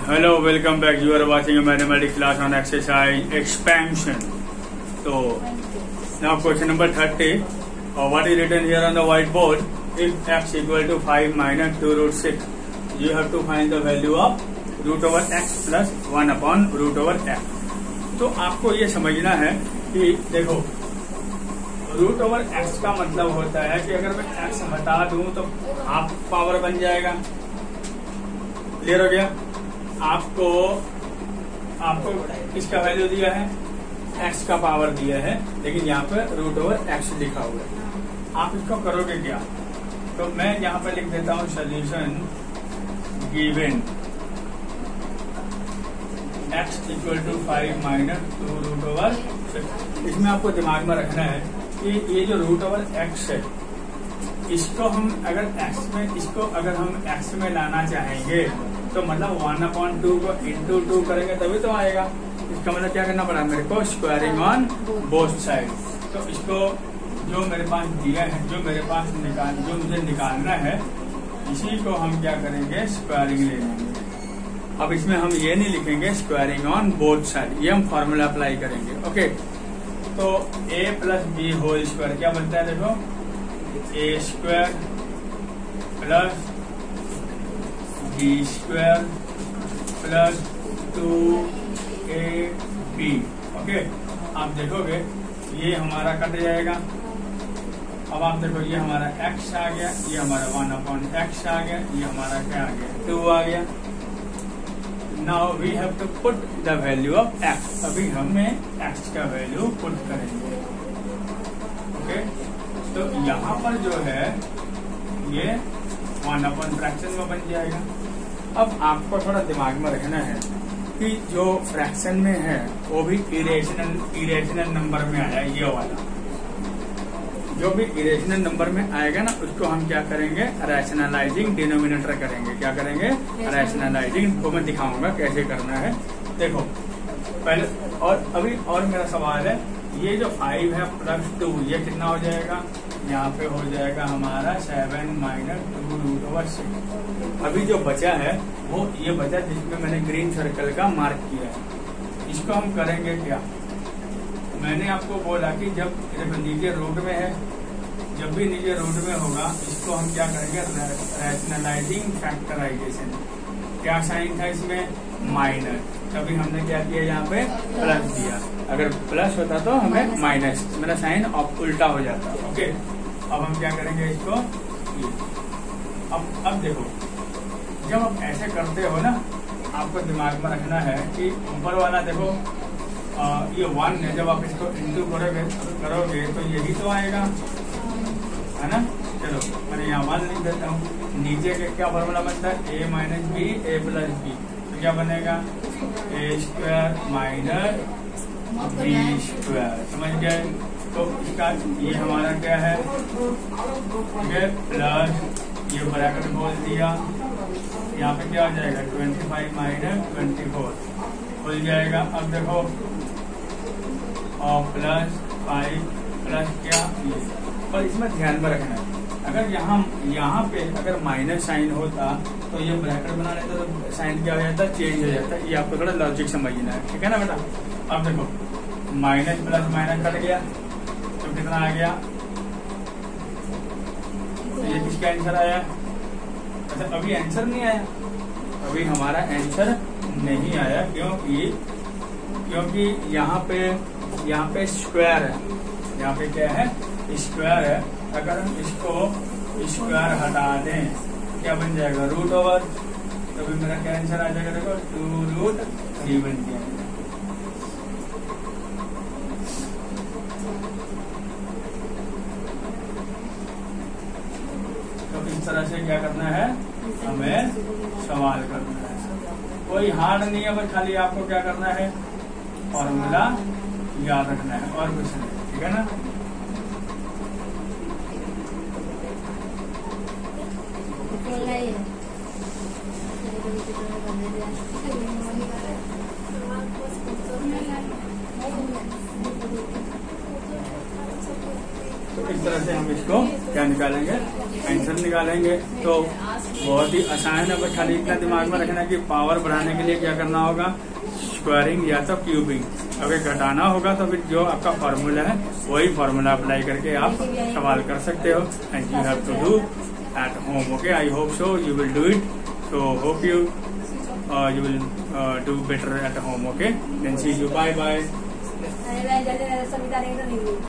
Hello, welcome back. You are watching a mathematics class on exercise expansion. So now question number 30. What is written here on the whiteboard? If x equal to 5 minus 2 root 6, you have to find the value of root over x plus 1 upon root over x. तो आपको ये समझना है कि देखो root over x का मतलब होता है कि अगर मैं एक्स हटा दूं तो हाफ पावर बन जाएगा। क्लियर हो गया? आपको इसका वैल्यू दिया है, एक्स का पावर दिया है, लेकिन यहाँ पे रूट ओवर एक्स लिखा हुआ है। आप इसको करोगे क्या? तो मैं यहाँ पे लिख देता हूँ solution given x equal to 5 minus 2 root over 6। इसमें आपको दिमाग में रखना है कि ये जो रूट ओवर x है, इसको हम अगर x में लाना चाहेंगे तो मतलब 1/2 को इंटू 2 करेंगे तभी तो आएगा। इसका मतलब क्या करना पड़ा मेरे को? Squaring on both side. तो इसको जो मेरे पास दिया है, जो मुझे निकालना है, इसी को हम क्या करेंगे? स्क्वायरिंग ले लेंगे। अब इसमें हम ये नहीं लिखेंगे स्क्वायरिंग ऑन बोथ साइड, ये हम फॉर्मूला अप्लाई करेंगे। ओके, तो a plus B whole square क्या बनता है? देखो a square plus B square plus 2ab। Okay, आप देखोगे ये हमारा कट जाएगा। अब आप देखो ये हमारा x आ गया, ये हमारा 1/x आ गया, ये हमारा क्या आ गया? 2 आ गया। Now we have to put the value of x। अभी हमें x का वैल्यू पुट करेंगे। ओके, तो यहाँ पर जो है ये 1/फ्रैक्शन में बन जाएगा। अब आपको थोड़ा दिमाग में रखना है कि जो फ्रैक्शन में है वो भी इरेशनल नंबर में आया। ये वाला जो भी इरेशनल नंबर में आएगा ना, उसको हम क्या करेंगे? रैशनलाइजिंग डिनोमिनेटर करेंगे। क्या करेंगे? रैशनलाइजिंग। को मैं दिखाऊंगा कैसे करना है। देखो पहले और मेरा सवाल है, ये जो 5 है प्लस 2, ये कितना हो जाएगा? यहाँ पे हो जाएगा हमारा 7 माइनस 2 रूट ओवर 6। अभी जो बचा है वो ये बचा जिसमें मैंने ग्रीन सर्कल का मार्क किया है। इसको हम करेंगे क्या? मैंने आपको बोला कि जब नीचे रूट में है, जब भी नीचे रूट में होगा, इसको हम क्या करेंगे? Rationalising factorisation. क्या साइन था इसमें? माइनस। तभी हमने क्या किया? यहाँ पे प्लस दिया। अगर प्लस होता तो हमें माइनस, मेरा साइन उल्टा हो जाता। ओके, अब हम क्या करेंगे इसको? अब देखो, जब आप ऐसे करते हो ना, आपको दिमाग में रखना है कि ऊपर वाला देखो ये 1 है, जब आप इसको इंटू करोगे तो यही तो आएगा, है ना? चलो मैंने यहाँ 1 लिख देता हूँ। नीचे के क्या फॉर्मूला बनता है? a minus B a plus B. तो क्या बनेगा? a square minus B square. समझ गए? तो इसका ये हमारा क्या है? प्लस ये ब्रैकेट बोल दिया, यहाँ पे क्या हो जाएगा? 25 माइनस 24 खुल जाएगा। अब देखो और प्लस 5 प्लस क्या ये। और इसमें ध्यान में रखना है, अगर यहाँ पे अगर माइनस साइन होता तो ये ब्रैकेट बना लेता तो साइन क्या हो जाता? चेंज हो जाता। ये आपको थोड़ा लॉजिक समझना है, ठीक है ना बेटा? अब देखो माइनस प्लस माइनस कट गया तो कितना आ गया? तो ये किसका आंसर आया? अच्छा, अभी आंसर नहीं आया, अभी हमारा आंसर नहीं आया। क्योंकि यहाँ पे स्क्वायर है, यहाँ पे क्या है? स्क्वायर है। अगर हम इसको स्क्वायर हटा दें क्या बन जाएगा? Root over. तो भी मेरा क्या आंसर आ जाएगा? देखो 2√3 बन जाएगा। तो इस तरह से क्या करना है? हमें सवाल करना है। कोई हार्ड नहीं है, बस खाली आपको क्या करना है? फॉर्मूला याद रखना है और कुछ नहीं, ठीक है ना? तो इस तरह से हम इसको क्या निकालेंगे? आंसर निकालेंगे। तो बहुत ही आसान है, बस खाली इतना दिमाग में रखना कि पावर बढ़ाने के लिए क्या करना होगा, स्क्वायरिंग या तो क्यूबिंग। अगर घटाना होगा तो फिर जो आपका फॉर्मूला है वही फॉर्मूला अप्लाई करके आप सवाल कर सकते हो। And you have to do at home. Okay, I hope so you will do it. So hope you will do better at home. Okay, then see you. Bye bye.